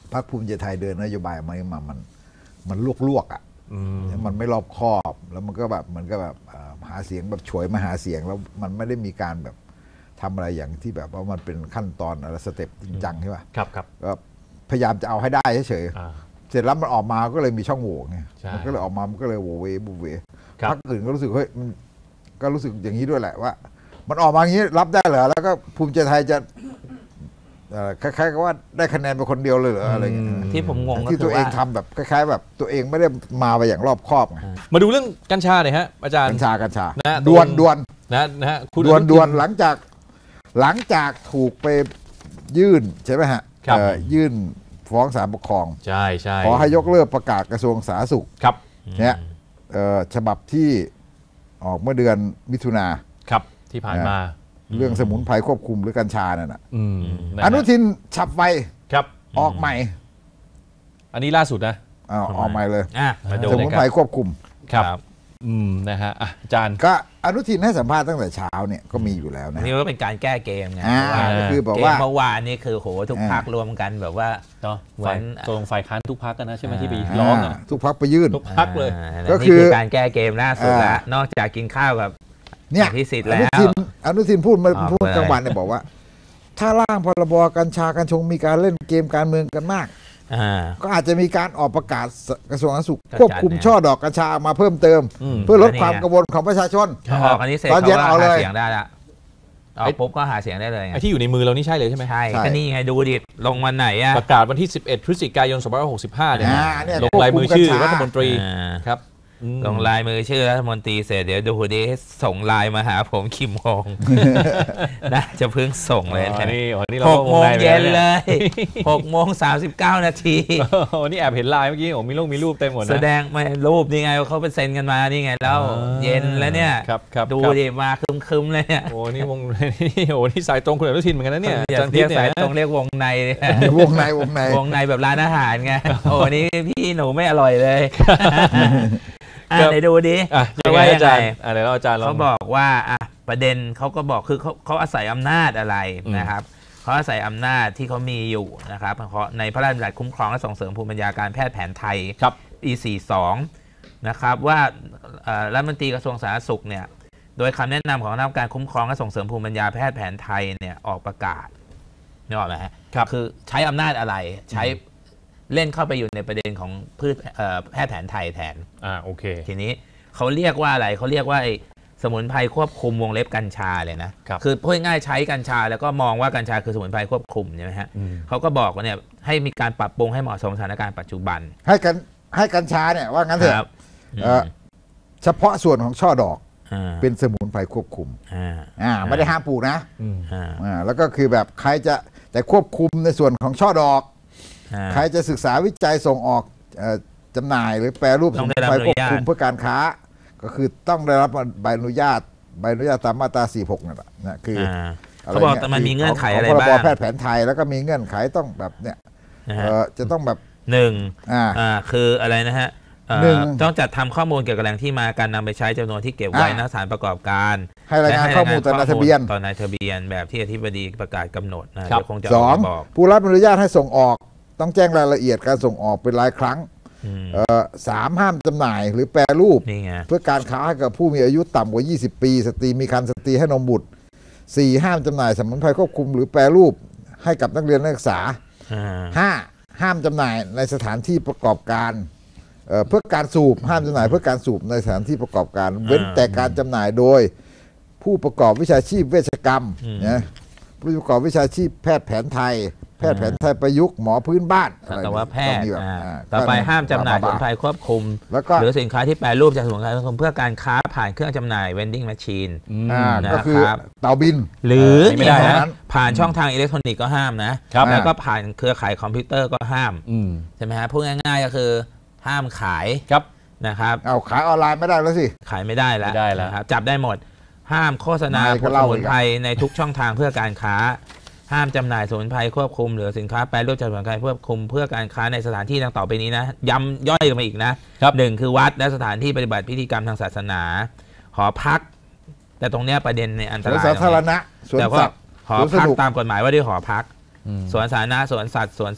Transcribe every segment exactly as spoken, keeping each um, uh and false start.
พรรคภูมิใจไทยเดินนโยบายมามามันมันลวกๆอ่ะมันไม่รอบคอบแล้วมันก็แบบมันก็แบบหาเสียงแบบฉวยมาหาเสียงแล้วมันไม่ได้มีการแบบทำอะไรอย่างที่แบบว่ามันเป็นขั้นตอนอะไรสเต็ปจริงจังใช่ป่ะครับครับก็พยายามจะเอาให้ได้เฉยๆเสร็จแล้วมันออกมาก็เลยมีช่องโหว่ไงมันก็เลยออกมามันก็เลยโหวเวบูเวพรรคอื่นก็รู้สึกเฮ้ยมันก็รู้สึกอย่างนี้ด้วยแหละว่ามันออกมาอย่างนี้รับได้เหรอแล้วก็ภูมิใจไทยจะคล้ายๆกับว่าได้คะแนนไปคนเดียวเลยเหรออะไรเงี้ยที่ผมงงที่ตัวเองทำแบบคล้ายๆแบบตัวเองไม่ได้มาไปอย่างรอบคอบไงมาดูเรื่องกัญชาหน่อยฮะอาจารย์กัญชากัญชาดวนดวนนะนะฮะดวนดวนหลังจากหลังจากถูกไปยื่นใช่ไหมฮะยื่นฟ้องศาลปกครองใช่ใช่ขอให้ยกเลิกประกาศกระทรวงสาธารณสุขครับเนี่ยฉบับที่ออกเมื่อเดือนมิถุนาครับที่ผ่านมาเรื่องสมุนไพรควบคุมหรือกัญชานั่นน่ะอนุทินฉับไวครับออกใหม่อันนี้ล่าสุดนะอออกใหม่เลยสมุนไพรควบคุมครับอืมนะฮะอาจารย์ก็อนุทินให้สัมภาษณ์ตั้งแต่เช้าเนี่ยก็มีอยู่แล้วนะนี่ก็เป็นการแก้เกมไงก็คือบอกว่าเมื่อวานนี้คือโหทุกพรรครวมกันแบบว่าเนาะฝ่ายตรงฝ่ายค้านทุกพรรคกันนะใช่ไหมที่ไปร้องอ่ะทุกพรรคไปยื่นทุกพรรคเลยก็คือการแก้เกมล่าสุดละนอกจากกินข้าวกับเนี่ยที่สิทธิ์แล้วอนุทินพูดมาพูดกลางวันเนี่ยบอกว่าถ้าร่างพรบกัญชากัญชงมีการเล่นเกมการเมืองกันมากก็อาจจะมีการออกประกาศกระทรวงสาธารณสุขควบคุมช่อดอกกัญชามาเพิ่มเติมเพื่อลดความกังวลของประชาชนออกอันนี้เสร็จเขาหาเสียงได้ละเอาปุ๊บก็หาเสียงได้เลยไอ้ที่อยู่ในมือเรานี่ใช่เลยใช่ไหมใช่ก็นี่ไงดูดิลงวันไหนอะประกาศวันที่สิบเอ็ดพฤศจิกายนสองพันห้าร้อยหกสิบห้าเนี่ยลงลายมือชื่อรัฐมนตรีครับลงลายมือชื่อรัฐมนตรีเสร็จเดี๋ยวดูดิส่งไลน์มาหาผมคิมฮงนะจะเพิ่งส่งเลยนี่หกโมงเย็นเลยหกโมงสามสิบเก้านาทีวันนี้แอบเห็นไลน์เมื่อกี้โอ้มีรูปมีรูปเต็มหมดนะแสดงมารูปนี่ไงเขาเป็นเซ็นกันมานี่ไงแล้วเย็นแล้วเนี่ยดูดิมาคึมๆเลยเนี่ยโอ้นี่วงนี่โอ้นี่สายตรงคุณอนุทินเหมือนกันนะเนี่ยจันทิพย์สายตรงเรียกวงในวงในวงในวงในแบบร้านอาหารไงโอ้นี่พี่หนูไม่อร่อยเลยไหนดูดิเขาว่าอาจารย์อะไรแล้วอาจารย์เขาบอกว่าประเด็นเขาก็บอกคือเขาเขาอาศัยอำนาจอะไรนะครับเขาอาศัยอำนาจที่เขามีอยู่นะครับในพระราชบัญญัติคุ้มครองและส่งเสริมภูมิปัญญาการแพทย์แผนไทยปีสี่สิบสองนะครับว่ารัฐมนตรีกระทรวงสาธารณสุขเนี่ยโดยคำแนะนำของคณะกรรมการคุ้มครองและส่งเสริมภูมิปัญญาแพทย์แผนไทยเนี่ยออกประกาศนี่ออกไหมครับคือใช้อำนาจอะไรใช้เล่นเข้าไปอยู่ในประเด็นของพืชแพทย์แผนไทยแทนอ่าโอเคทีนี้เขาเรียกว่าอะไรเขาเรียกว่าสมุนไพรควบคุมวงเล็บกัญชาเลยนะคือพูดง่ายใช้กัญชาแล้วก็มองว่ากัญชาคือสมุนไพรควบคุมใช่ไหมฮะเขาก็บอกว่าเนี่ยให้มีการปรับปรุงให้เหมาะสมสถานการณ์ปัจจุบันให้กันให้กัญชาเนี่ยว่างั้นเถอะเฉพาะส่วนของช่อดอกเป็นสมุนไพรควบคุมอ่าไม่ได้ห้ามปลูกนะอ่าแล้วก็คือแบบใครจะแต่ควบคุมในส่วนของช่อดอกใครจะศึกษาวิจัยส่งออกจำหน่ายหรือแปรรูปสมุนไพรควบคุมเพื่อการค้าก็คือต้องได้รับใบอนุญาตใบอนุญาตตามมาตราสี่สิบหกนั่นแหละนะคือเขาบอกแต่มันมีเงื่อนไขอะไรบ้างแพทย์แผนไทยแล้วก็มีเงื่อนไขต้องแบบเนี่ยจะต้องแบบหนึ่งอ่าคืออะไรนะฮะต้องจัดทำข้อมูลเกี่ยวกับแหล่งที่มาการนำไปใช้จำนวนที่เก็บไว้ณสถานประกอบการให้รายงานข้อมูลต่อนายทะเบียนต่อนายทะเบียนแบบที่อธิบดีประกาศกำหนดนะคงจะสองผู้รับอนุญาตให้ส่งออกต้องแจ้งรายละเอียดการส่งออกเป็นรายครั้งสามห้ามจำหน่ายหรือแปรรูปเพื่อการค้าให้กับผู้มีอายุต่ำกว่ายี่สิบปีสตรีมีครรภ์สตรีให้นมบุตรสี่ห้ามจำหน่ายสมุนไพรควบคุมหรือแปรรูปให้กับนักเรียนนักศึกษาห้าห้ามจำหน่ายในสถานที่ประกอบการเพื่อการสูบห้ามจำหน่ายเพื่อการสูบในสถานที่ประกอบการเว้นแต่การจำหน่ายโดยผู้ประกอบวิชาชีพเวชกรรมนะผู้ประกอบวิชาชีพแพทย์แผนไทยแพทย์แผนไทยประยุกต์หมอพื้นบ้านแต่ว่าแพทย์ต่อไปห้ามจำหน่ายสมุนไพรควบคุมหรือสินค้าที่แปรรูปจากสมุนไพรควบคุมเพื่อการค้าผ่านเครื่องจำหน่าย vending machine ก็คือเตาบินหรือผ่านช่องทางอิเล็กทรอนิกส์ก็ห้ามนะแล้วก็ผ่านเครือข่ายคอมพิวเตอร์ก็ห้ามใช่ไหมฮะพูดง่ายๆก็คือห้ามขายนะครับเอาขายออนไลน์ไม่ได้แล้วสิขายไม่ได้แล้วครับจับได้หมดห้ามโฆษณาสมุนไพรในทุกช่องทางเพื่อการค้าห้ามจำหน่ายสมุนไพรควบคุมหรือสินค้าแปรรูปจากสมุนไพรควบคุมเพื่อการค้าในสถานที่ดังต่อไปนี้นะย้ำย่อยลงมาอีกนะหนึ่งคือวัดและสถานที่ปฏิบัติพิธีกรรมทางศาสนาหอพักแต่ตรงนี้ประเด็นในอันตรายสาธารณะแต่ก็หอพักตามกฎหมายว่าด้วยหอพักสวนสาธารณะสวนสัตว์สวนสนุก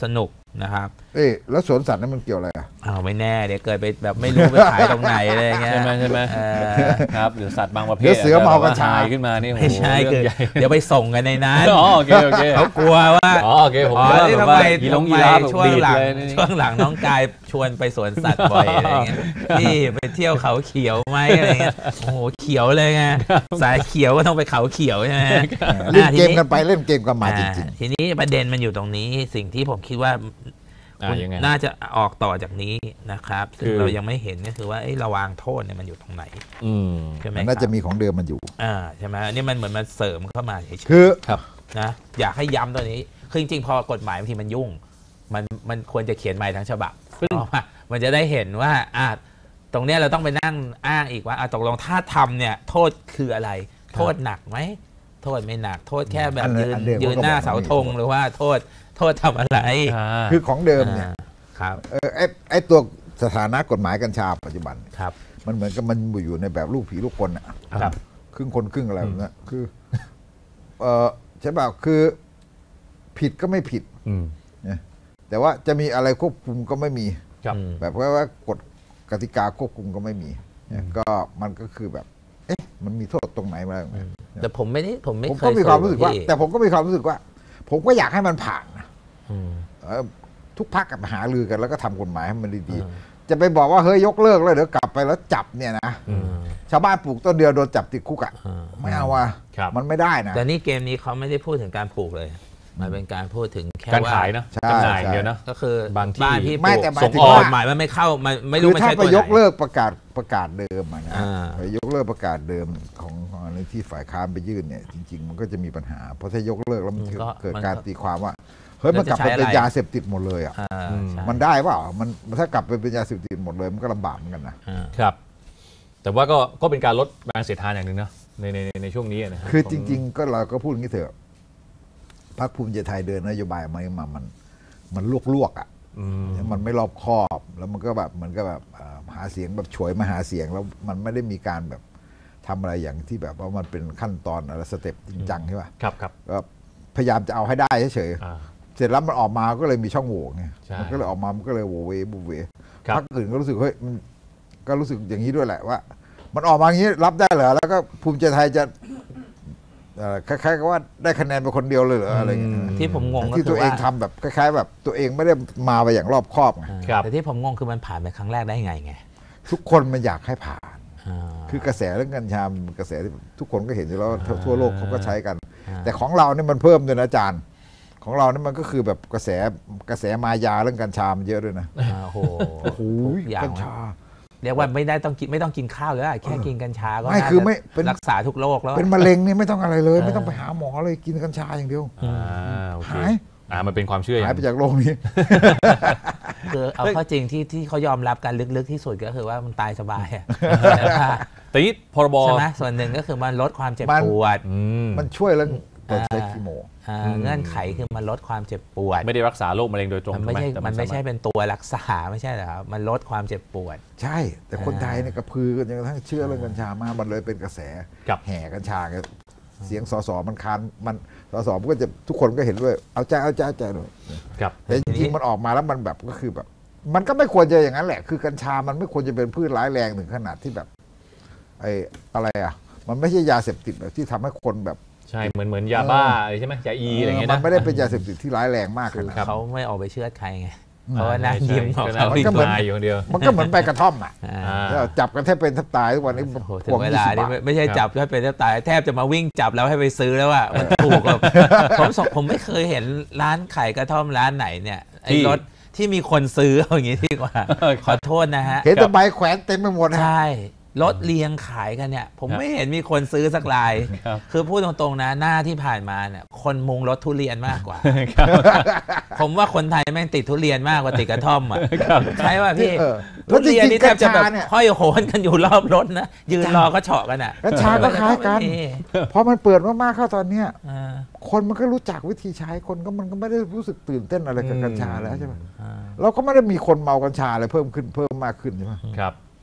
นะครับเอ๊ะแล้วสวนสัตว์นั้นมันเกี่ยวอะไรอ่ะอ้าวไม่แน่เดี๋ยวเกิดไปแบบไม่รู้ไปขายตรงไหนอะไรเงี้ยใช่ไหมใช่ไหมครับหรือสัตว์บางประเภทเสือเมากัญชาขึ้นมานี่ไม่ใช่คือเดี๋ยวไปส่งกันในนั้นอ๋อโอเคโอเคเขากลัวว่าอ๋อโอเคผมอ๋อทำไมยีทำไมช่วงหลังช่วงหลังน้องกายชวนไปสวนสัตว์บ่อยอะไรเงี้ยพี่ไปเที่ยวเขาเขียวไหมอะไรเงี้ยโอ้โหเขียวเลยไงสายเขียวก็ต้องไปเขาเขียวใช่ไหมเล่นเกมกันไปเล่นเกมกันมาจริงๆทีนี้ประเด็นมันอยู่ตรงนี้สิ่งที่ผมคิดว่าน่าจะออกต่อจากนี้นะครับซึ่งเรายังไม่เห็นก็คือว่าเราวางโทษเนี่ยมันอยู่ตรงไหนใช่ไหมน่าจะมีของเดิมมันอยู่อ่าใช่ไหมนี่มันเหมือนมันเสริมเข้ามาเฉยๆคือครับนะอยากให้ย้ำตัวนี้คือจริงๆพอกฎหมายบางทีมันยุ่งมันมันควรจะเขียนใหม่ทั้งฉบับเพราะว่ามันจะได้เห็นว่าอ่าตรงเนี้ยเราต้องไปนั่งอ้างอีกว่าอ่าตกลงถ้าทำเนี่ยโทษคืออะไรโทษหนักไหมโทษไม่หนักโทษแค่แบบยืนยืนหน้าเสาธงหรือว่าโทษโทษทำอะไรคือของเดิมเนี่ยครับเออไอ้ไอ้ตัวสถานะกฎหมายกัญชาปัจจุบันครับมันเหมือนกับมันอยู่ในแบบลูกผีลูกคนอ่ะครับครึ่งคนครึ่งอะไรแบบนี้คือเออใช่ป่ะคือผิดก็ไม่ผิดเนี่ยแต่ว่าจะมีอะไรควบคุมก็ไม่มีแบบว่ากฎกติกาควบคุมก็ไม่มีเนี่ยก็มันก็คือแบบเอ๊ะมันมีโทษตรงไหนมาแต่ผมไม่ได้ผมไม่ผมก็มีความรู้สึกว่าแต่ผมก็มีความรู้สึกว่าผมก็อยากให้มันผ่านนะทุกพรรคกับหาลือกันแล้วก็ทำกฎหมายให้มันดีๆจะไปบอกว่าเฮ้ยยกเลิกแล้วเดี๋ยวกลับไปแล้วจับเนี่ยนะชาวบ้านปลูกต้นเดียวโดนจับติดคุกอ่ะไม่เอาอ่ะมันไม่ได้นะแต่นี่เกมนี้เขาไม่ได้พูดถึงการปลูกเลยมันเป็นการพูดถึงแค่การขายนะจำหน่ายเดียวนะก็คือบางที่ไม่แต่ส่งออกหมายมันไม่เข้ามันไม่รู้ไม่ใช่ตัวไหนถ้าไปยกเลิกประกาศประกาศเดิมนะไปยกเลิกประกาศเดิมของในที่ฝ่ายค้านไปยื่นเนี่ยจริงๆมันก็จะมีปัญหาเพราะถ้ายกเลิกแล้วมันเกิดการตีความว่าเฮ้ยมันกลับไปเป็นยาเสพติดหมดเลยอ่ะมันได้เปล่ามันถ้ากลับไปเป็นยาเสพติดหมดเลยมันก็ลำบากเหมือนกันนะครับแต่ว่าก็ก็เป็นการลดแรงเสียดทานอย่างหนึ่งนะในในในช่วงนี้นะคือจริงๆก็เราก็พูดอย่างนี้เถอะพรรคภูมิใจไทยเดินนโยบายมามามันมันลวกๆอ่ะมันไม่รอบคอบแล้วมันก็แบบเหมือนกับแบบหาเสียงแบบฉวยมาหาเสียงแล้วมันไม่ได้มีการแบบทำอะไรอย่างที่แบบว่ามันเป็นขั้นตอนอะไรสเต็ปจริงจังใช่ป่ะครับครับก็พยายามจะเอาให้ได้เฉยๆเสร็จแล้วมันออกมาก็เลยมีช่องโหว่ไงมันก็เลยออกมามันก็เลยโหวเวบูเวพรรคอื่นก็รู้สึกเฮ้ยมันก็รู้สึกอย่างนี้ด้วยแหละว่ามันออกมาอย่างนี้รับได้เหรอแล้วก็ภูมิใจไทยจะคล้ายๆกับว่าได้คะแนนเป็นคนเดียวเลยเหรออะไรอย่างเงี้ยที่ผมงงที่ตัวเองทำแบบคล้ายๆแบบตัวเองไม่ได้มาไปอย่างรอบคอบไงแต่ที่ผมงงคือมันผ่านไปครั้งแรกได้ไงไงทุกคนมันอยากให้ผ่านคือกระแสเรื่องกัญชากระแสที่ทุกคนก็เห็นอยู่แล้วทั่วโลกเขาก็ใช้กันแต่ของเราเนี่ยมันเพิ่มด้วยนะอาจารย์ของเราเนี่ยมันก็คือแบบกระแสกระแสมายาเรื่องกัญชามันเยอะด้วยนะโอ้โหกัญชาเรียกว่าไม่ได้ต้องกินไม่ต้องกินข้าวแล้วแค่กินกัญชาก็ไม่คือไม่รักษาทุกโรคแล้วเป็นมะเร็งนี่ไม่ต้องอะไรเลยไม่ต้องไปหาหมอเลยกินกัญชาอย่างเดียวหายอ่ามันเป็นความเชื่อหายไปจากโลกนี้คือเอาข้อจริงที่ที่เขายอมรับกันลึกๆที่สุดก็คือว่ามันตายสบายอ่ะแต่นี่พรบใช่ไหมส่วนหนึ่งก็คือมันลดความเจ็บปวดมันช่วยเรื่องใช้คีโมเงื่อนไขคือมันลดความเจ็บปวดไม่ได้รักษาโรคมะเร็งโดยตรงมันไม่ใช่มันไม่ใช่เป็นตัวรักษาไม่ใช่เหรอครับมันลดความเจ็บปวดใช่แต่คนไทยเนี่ยกระพือกันจนกระทั่งเชื่อเรื่องกัญชามากมันเลยเป็นกระแสแห่กัญชาเสียงสสมันคานมันสสมันก็จะทุกคนก็เห็นด้วยเอาใจเอาใจเอาใจเลยแต่จริงๆมันออกมาแล้วมันแบบก็คือแบบมันก็ไม่ควรจะอย่างนั้นแหละคือกัญชามันไม่ควรจะเป็นพืชร้ายแรงถึงขนาดที่แบบไอ้อะไรอ่ะมันไม่ใช่ยาเสพติดแบบที่ทำให้คนแบบใช่เหมือนเหมือนยาบ้าอะไรใช่ไหมยาอีอะไรเงี้ยนะมันไม่ได้เป็นยาเสพติดที่ร้ายแรงมากขนาดเขาไม่ออกไปเชื่อใครไงเพราะว่าน่ายิ้มของเขามันก็เหมือนอยู่เดียวมันก็เหมือนใบกระท่อมอ่ะจับกันแทบเป็นแทบตายทุกวันนี้ถึงเวลานี่ไม่ใช่จับแทบเป็นแทบตายแทบจะมาวิ่งจับแล้วให้ไปซื้อแล้วอ่ะมันถูกแบบผมผมไม่เคยเห็นร้านขายกระท่อมร้านไหนเนี่ยไอ้รถที่มีคนซื้ออย่างนี้ดีกว่าขอโทษนะฮะเห็นแต่ใบแขวนเต็มไปหมดใช่รถเรียงขายกันเนี่ยผมไม่เห็นมีคนซื้อสักรายคือพูดตรงๆนะหน้าที่ผ่านมาเนี่ยคนมุงรถทุเรียนมากกว่าผมว่าคนไทยแม่งติดทุเรียนมากกว่าติดกระท่อมอ่ะใช่ป่ะพี่ทุเรียนนี่แทบจะแบบห้อยโหนกันอยู่รอบรถนะยืนรอก็เฉาะกันอ่ะกัญชาก็คล้ายกันพอมันเปิดมากๆเข้าตอนเนี้ยคนมันก็รู้จักวิธีใช้คนก็มันก็ไม่ได้รู้สึกตื่นเต้นอะไรกับกัญชาแล้วใช่ไหมเราก็ไม่ได้มีคนเมากัญชาอะไรเพิ่มขึ้นเพิ่มมากขึ้นใช่ไหมครับ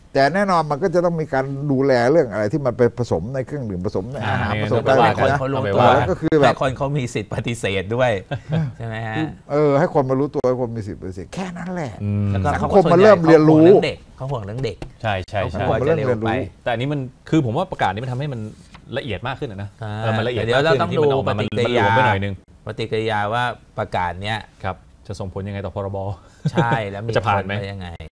แต่แน่นอนมันก็จะต้องมีการดูแลเรื่องอะไรที่มันเป็นผสมในเครื่องดื่มผสมในอาหารผสมอะไรคนนะเขารู้เอาไปตัวว่าแล้วก็คือแบบคนเขามีสิทธิ์ปฏิเสธด้วยใช่ไหมฮะเออให้คนมารู้ตัวให้คนมีสิทธิ์ปฏิเสธแค่นั้นแหละอืมแล้วก็สังเขาคก็มส่วมันใหญ่เริ่มเรียนรู้ขาห่วงเรื่องเด็กเขาห่วงเรื่องเด็กใช่ใช่ใช่เขากลัวจะเร็วไปแต่อันนี้มันคือผมว่าประกาศนี้มันทำให้มันละเอียดมากขึ้นนะอ่าเออมันละเอียดเดี๋ยวเราต้องมกขึ้นที่มันดูออกมามันปฏิกิริยามันหลวมไปหน่อยนึงปฏิกิริยาว่าประกาศเนี้ยครับจะส่งผลยังไงต่อพรบใช่แล้วมีจะผ่านไหมผลยังไง